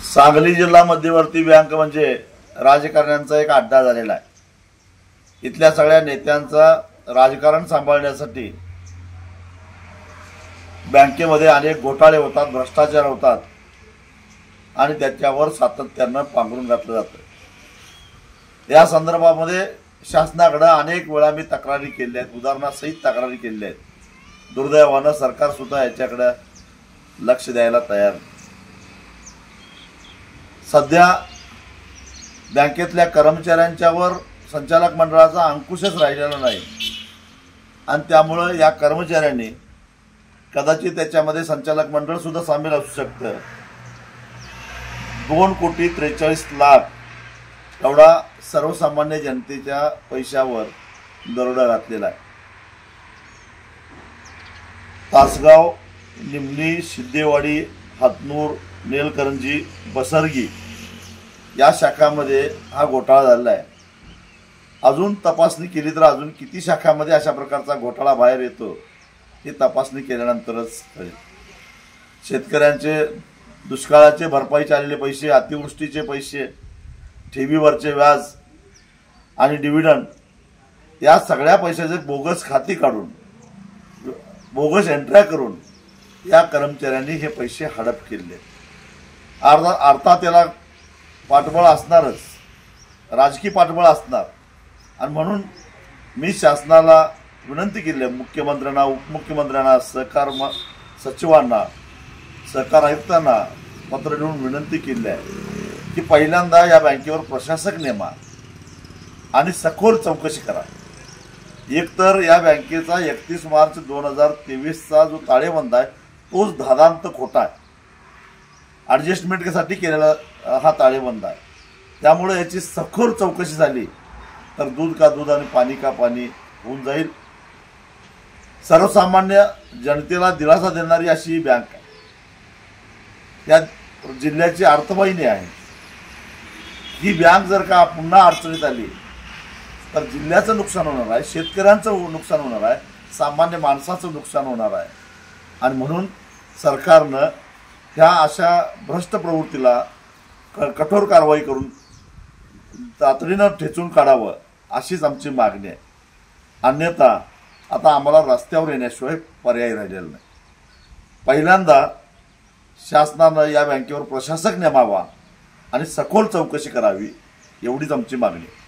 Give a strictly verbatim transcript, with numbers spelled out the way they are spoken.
सांगली जिल्हा मध्यवर्ती बँक म्हणजे राजकारण्यांचा एक अड्डा झालेला आहे। इथल्या सगळ्या नेत्यांचा राजकारण सांभाळण्यासाठी बँकेमध्ये अनेक घोटाळे होतात, भ्रष्टाचार होतात आणि त्याच्यावर सातत्याने पांघरून घातलं जातं। या संदर्भामध्ये शासनाकडे अनेक वेळा मी तक्रारी केल्या आहेत, उदाहरणासहित तक्रारी केल्या आहेत। दुर्दैवाने सरकार सुद्धा याच्याकडे लक्ष द्यायला तयार नाही। सध्या बँकेतल्या कर्मचाऱ्यांच्यावर संचालक मंडळाचा अंकुशच राहिलेला नाही आणि त्यामुळे या कर्मचाऱ्यांनी कदाचित त्याच्यामध्ये संचालक मंडळ सुद्धा सामील असू शकतं। दोन कोटी त्रेचाळीस लाख एवढा सर्वसामान्य जनतेच्या पैशावर दरोडा घातलेला आहे। तासगाव, निमणी, सिद्धेवाडी, हातनूर, नेलकरंजी, बसरगी या शाखांमध्ये हा घोटाळा झालेला आहे। अजून तपासणी केली तर अजून किती शाखांमध्ये अशा प्रकारचा घोटाळा बाहेर येतो ही तपासणी केल्यानंतरच कळेल। शेतकऱ्यांचे दुष्काळाचे भरपाईचे आलेले पैसे, अतिवृष्टीचे पैसे, ठेवीवरचे व्याज आणि डिव्हिडंड या सगळ्या पैशाचे बोगस खाती काढून, बोगस एंट्र्या करून या कर्मचाऱ्यांनी हे पैसे हडप केले। अर्धा अर्थात त्याला पाठबळ असणारच, राजकीय पाठबळ असणार आणि म्हणून मी शासनाला विनंती केली आहे, मुख्यमंत्र्यांना, उपमुख्यमंत्र्यांना, सहकार सचिवांना, सहकार आयुक्तांना पत्र लिहून विनंती केली आहे की पहिल्यांदा या बँकेवर प्रशासक नेमा आणि सखोल चौकशी करा। एकतर या बँकेचा एकतीस मार्च दोन हजार तेवीसचा जो ताळेबंद आहे तोच धादांत खोटा आहे। ॲडजस्टमेंटसाठी केलेला हा ताळेबंद आहे, त्यामुळे याची सखोल चौकशी झाली तर दूध का दूध आणि पाणी का पाणी होऊन जाईल। सर्वसामान्य जनतेला दिलासा देणारी अशी ही बँक आहे, या जिल्ह्याची अर्थवाहिनी आहे। ही बँक जर का पुन्हा अडचणीत आली तर जिल्ह्याचं नुकसान होणार आहे, शेतकऱ्यांचं नुकसान होणार आहे, सामान्य माणसाचं नुकसान होणार आहे आणि म्हणून सरकारनं ह्या अशा भ्रष्ट प्रवृत्तीला कठोर कारवाई करून तातडीनं ठेचून काढावं अशीच आमची मागणी आहे। अन्यथा आता आम्हाला रस्त्यावर येण्याशिवाय पर्याय राहिलेला नाही। पहिल्यांदा शासनानं या बँकेवर प्रशासक नेमावा आणि सखोल चौकशी करावी एवढीच आमची मागणी आहे।